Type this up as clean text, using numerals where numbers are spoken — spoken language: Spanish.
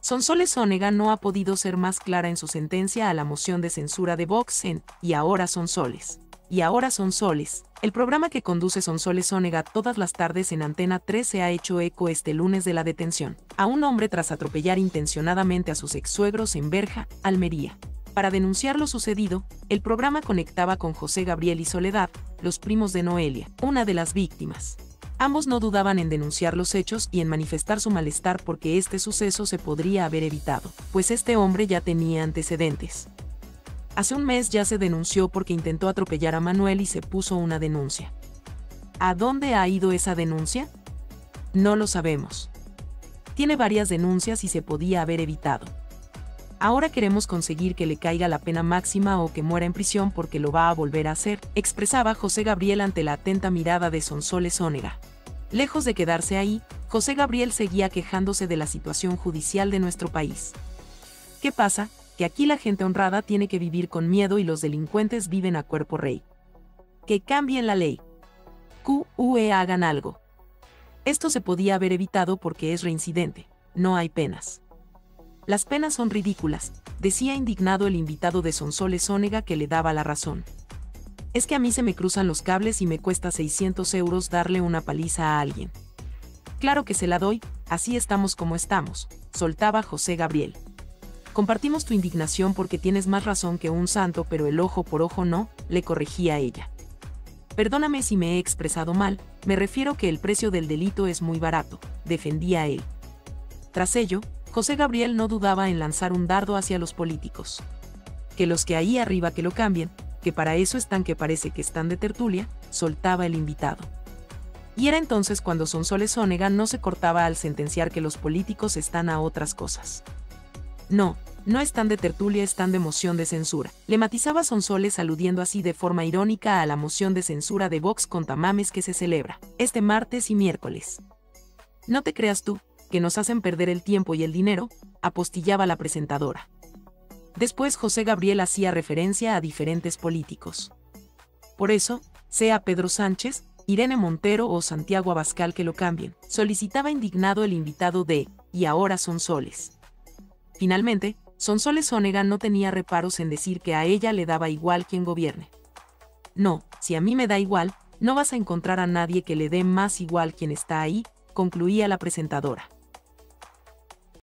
Sonsoles Onega no ha podido ser más clara en su sentencia a la moción de censura de Vox en Y ahora son soles. Y ahora son soles. El programa que conduce Sonsoles Onega todas las tardes en Antena 3 se ha hecho eco este lunes de la detención a un hombre tras atropellar intencionadamente a sus ex-suegros en Berja, Almería. Para denunciar lo sucedido, el programa conectaba con José Gabriel y Soledad, los primos de Noelia, una de las víctimas. Ambos no dudaban en denunciar los hechos y en manifestar su malestar porque este suceso se podría haber evitado, pues este hombre ya tenía antecedentes. Hace un mes ya se denunció porque intentó atropellar a Manuel y se puso una denuncia. ¿A dónde ha ido esa denuncia? No lo sabemos. Tiene varias denuncias y se podía haber evitado. Ahora queremos conseguir que le caiga la pena máxima o que muera en prisión porque lo va a volver a hacer, expresaba José Gabriel ante la atenta mirada de Sonsoles Onega. Lejos de quedarse ahí, José Gabriel seguía quejándose de la situación judicial de nuestro país. ¿Qué pasa? Que aquí la gente honrada tiene que vivir con miedo y los delincuentes viven a cuerpo rey. Que cambien la ley. Hagan algo. Esto se podía haber evitado porque es reincidente, no hay penas. Las penas son ridículas, decía indignado el invitado de Sonsoles Onega que le daba la razón. Es que a mí se me cruzan los cables y me cuesta 600 euros darle una paliza a alguien. Claro que se la doy, así estamos como estamos, soltaba José Gabriel. Compartimos tu indignación porque tienes más razón que un santo, pero el ojo por ojo no, le corregía ella. Perdóname si me he expresado mal, me refiero que el precio del delito es muy barato, defendía él. Tras ello, José Gabriel no dudaba en lanzar un dardo hacia los políticos. Que los que ahí arriba que lo cambien, que para eso están que parece que están de tertulia, soltaba el invitado. Y era entonces cuando Sonsoles Onega no se cortaba al sentenciar que los políticos están a otras cosas. No están de tertulia, están de moción de censura, le matizaba Sonsoles aludiendo así de forma irónica a la moción de censura de Vox con Tamames que se celebra este martes y miércoles. No te creas tú, que nos hacen perder el tiempo y el dinero, apostillaba la presentadora. Después José Gabriel hacía referencia a diferentes políticos. Por eso, sea Pedro Sánchez, Irene Montero o Santiago Abascal que lo cambien, solicitaba indignado el invitado de Y ahora son soles. Finalmente, Sonsoles Onega no tenía reparos en decir que a ella le daba igual quien gobierne. No, si a mí me da igual, no vas a encontrar a nadie que le dé más igual quien está ahí, concluía la presentadora.